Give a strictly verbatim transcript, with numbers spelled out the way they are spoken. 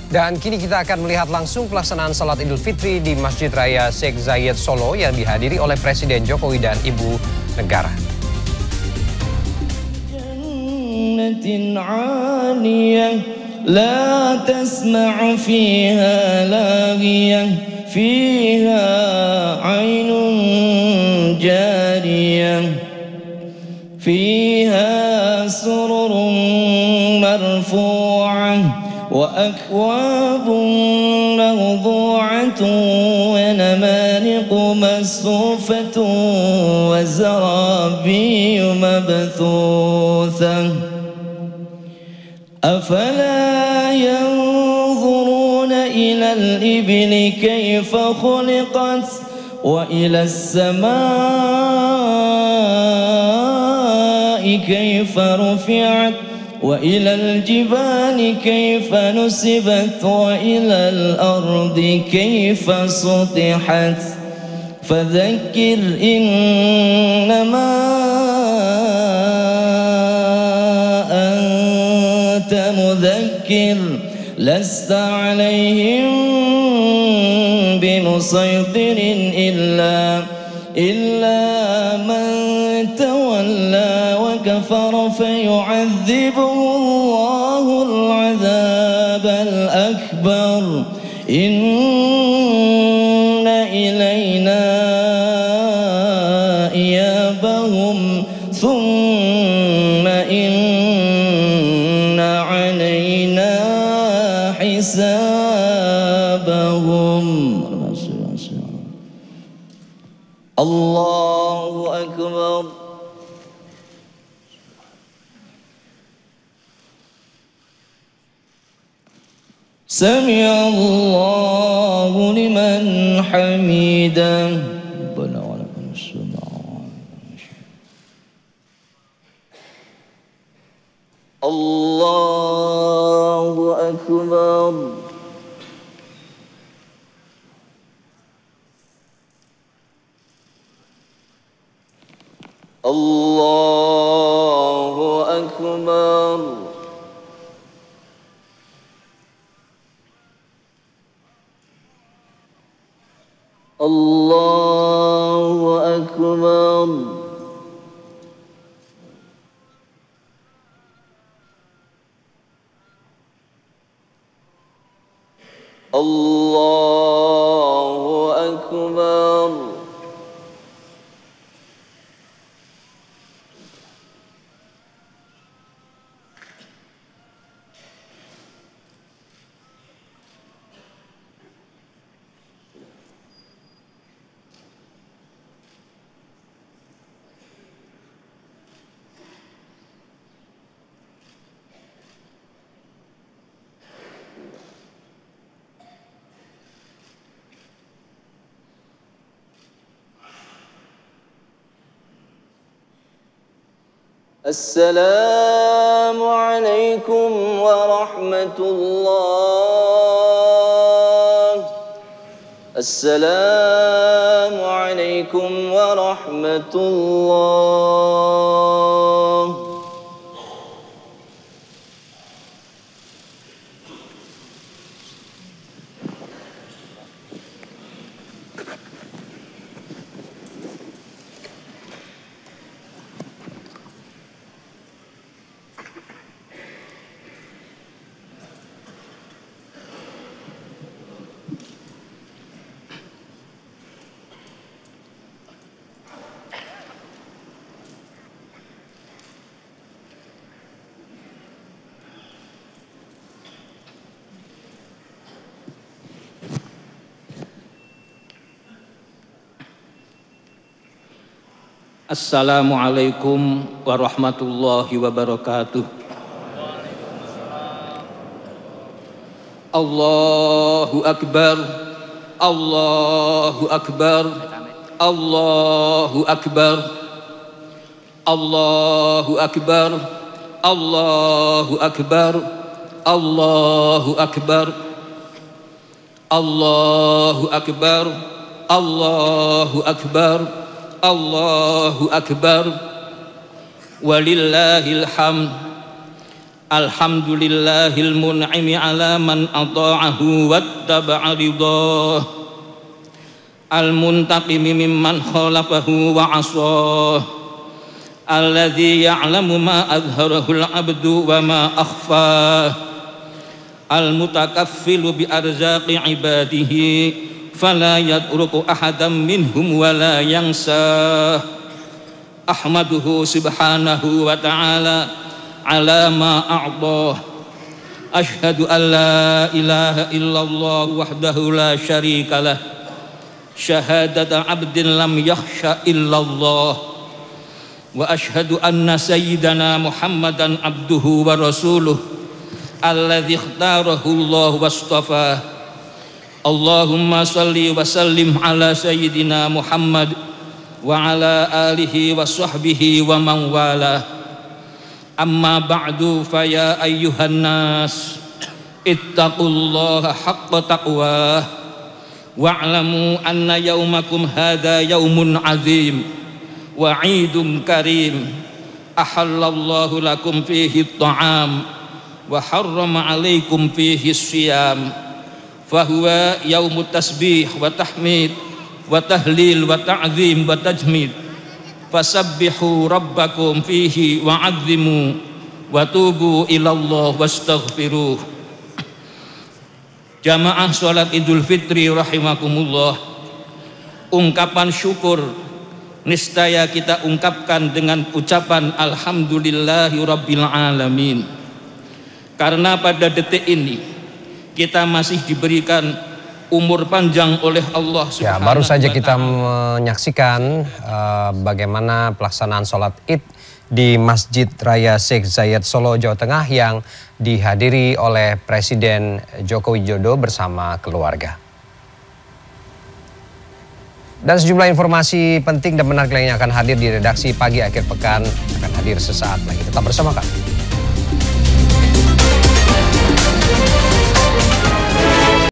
Dan kini kita akan melihat langsung pelaksanaan salat Idul Fitri di Masjid Raya Sheikh Zayed Solo yang dihadiri oleh Presiden Jokowi dan Ibu Negara. La tasma'u fiha laghiyah fiha 'ainun jariyah fiha sururun marfu'ah wa akwabun mawdu'atun wa namariqu masfufatun wa zarabiyyu mabthuthah. أفلا ينظرون إلى الإبل كيف خلقت وإلى السماء كيف رفعت وإلى الجبال كيف نصبت وإلى الأرض كيف سطحت فذكر إنما مذكر لست عليهم بمسيطر إلا إلا من تولى وكفر فيعذبه الله العذاب الأكبر إن إلينا إيابهم ثم إن حسابهم. الله أكبر. سمع الله لمن حمده. ربنا ولك الحمد. الله أكبر. الله أكبر. الله أكبر. الله أكبر. السلام عليكم ورحمة الله. السلام عليكم ورحمة الله. Assalamualaikum warahmatullahi wabarakatuh. Allahu Akbar, Allahu Akbar, Allahu Akbar, Allahu Akbar, Allahu Akbar, Allahu Akbar, Allahu Akbar, Allahu Akbar, Allahu Akbar, walillahil hamd. Alhamdulillahil mun'imi ala man ata'ahu wattaba'a ridah, al-muntaqimi mimman khalafahu wa asah, alladhi ya'lamu ma adharahu al-abdu wa ma akhfah, al-mutakaffilu bi arzaqi ibadihi fala yatruku ahadan minhum wa la yansah. Ahmaduhu subhanahu wa ta'ala ala ma a'tah. Ashhadu an la ilaha illallah wahdahu la syarika lah, syahadata abdin lam yakhsha illallah, wa ashhadu anna sayyidana Muhammadan abduhu wa rasuluh alladzi ikhtarahu Allah wastafah. Allahumma salli wa sallim ala sayyidina Muhammad wa ala alihi wa sahbihi wa man wala. Amma ba'du, fa ya ayyuhan nas ittaqullaha haqqa taqwah wa'lamu anna yawmakum hadha yawmun azim wa 'idun karim ahallallahu lakum fihi at-ta'am wa harrama 'alaikum fihi as-siyam fahuwa yaumut tasbih wa tahmid wa tahlil wa ta'zim wa tajmid. Fasabbihu rabbakum fihi wa'azzimu wa tubu ilallah wastaghfiruh. Jamaah salat Idul Fitri rahimakumullah, ungkapan syukur niscaya kita ungkapkan dengan ucapan alhamdulillahi rabbil alamin, karena pada detik ini kita masih diberikan umur panjang oleh Allah Subhanahu wa ta'ala. Ya, baru saja kita menyaksikan uh, bagaimana pelaksanaan sholat Id di Masjid Raya Syekh Zayed Solo, Jawa Tengah yang dihadiri oleh Presiden Joko Widodo bersama keluarga. Dan sejumlah informasi penting dan menarik lainnya akan hadir di redaksi pagi akhir pekan, akan hadir sesaat lagi. Tetap bersama kami.